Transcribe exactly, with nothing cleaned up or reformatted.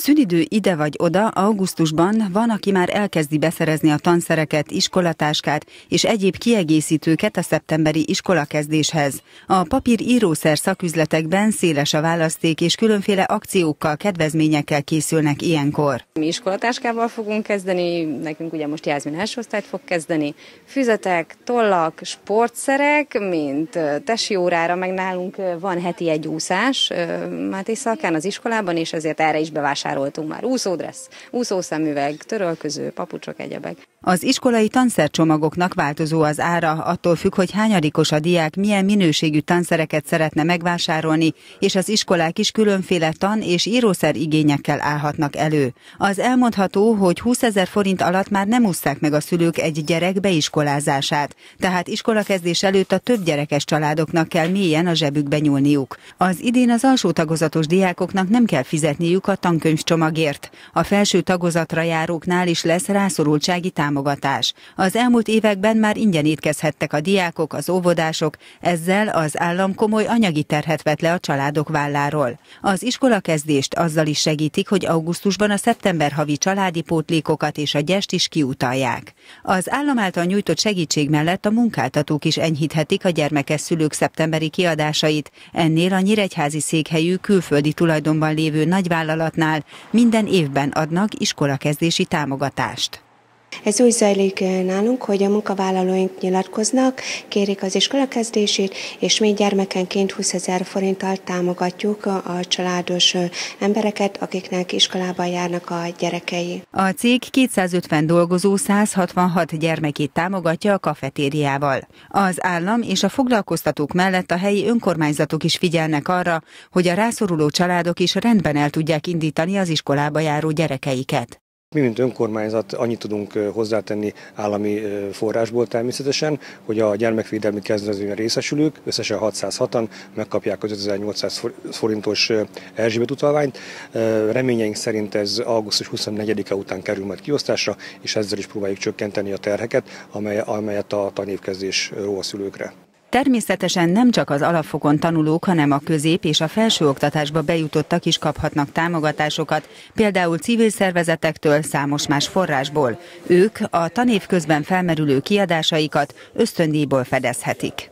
Szünidő ide vagy oda, augusztusban van, aki már elkezdi beszerezni a tanszereket, iskolatáskát és egyéb kiegészítőket a szeptemberi iskolakezdéshez. A papír írószer szaküzletekben széles a választék, és különféle akciókkal, kedvezményekkel készülnek ilyenkor. Mi iskolatáskával fogunk kezdeni, nekünk ugye most Jászmin első osztályt fog kezdeni. Füzetek, tollak, sportszerek, mint tesi órára, meg nálunk van heti egy úszás Máté Szalkán az iskolában, és ezért erre is bevásároltunk már úszódressz, úszószemüveg, törölköző, papucsok, egyebek. Az iskolai tanszercsomagoknak változó az ára, attól függ, hogy hányadikos a diák, milyen minőségű tanszereket szeretne megvásárolni, és az iskolák is különféle tan- és írószer igényekkel állhatnak elő. Az elmondható, hogy húszezer forint alatt már nem ússzák meg a szülők egy gyerek beiskolázását, tehát iskolakezdés előtt a több gyerekes családoknak kell mélyen a zsebükbe nyúlniuk. Az idén az alsó tagozatos diákoknak nem kell fizetniük a tankönyvcsomagért. A felső tagozatra járóknál is lesz rászorultsági támogatás. Az elmúlt években már ingyen étkezhettek a diákok, az óvodások, ezzel az állam komoly anyagi terhet vett le a családok válláról. Az iskolakezdést azzal is segítik, hogy augusztusban a szeptember havi családi pótlékokat és a gyest is kiutalják. Az állam által nyújtott segítség mellett a munkáltatók is enyhíthetik a gyermekes szülők szeptemberi kiadásait. Ennél a nyíregyházi székhelyű külföldi tulajdonban lévő nagyvállalatnál minden évben adnak iskolakezdési támogatást. Ez úgy zajlik nálunk, hogy a munkavállalóink nyilatkoznak, kérik az iskolakezdését, és mi gyermekenként húszezer forinttal támogatjuk a családos embereket, akiknek iskolában járnak a gyerekei. A cég kétszázötven dolgozó száz hatvanhat gyermekét támogatja a kafetériával. Az állam és a foglalkoztatók mellett a helyi önkormányzatok is figyelnek arra, hogy a rászoruló családok is rendben el tudják indítani az iskolába járó gyerekeiket. Mi, mint önkormányzat, annyit tudunk hozzátenni állami forrásból természetesen, hogy a gyermekvédelmi kezdeményezésben részesülők, összesen hatszázhatan megkapják az ötezer-nyolcszáz forintos Erzsébet utalványt. Reményeink szerint ez augusztus huszonnegyedike után kerül majd kiosztásra, és ezzel is próbáljuk csökkenteni a terheket, amely, amelyet a tanévkezdés ró a szülőkre. Természetesen nem csak az alapfokon tanulók, hanem a közép- és a felsőoktatásba bejutottak is kaphatnak támogatásokat, például civil szervezetektől, számos más forrásból. Ők a tanév közben felmerülő kiadásaikat ösztöndíjból fedezhetik.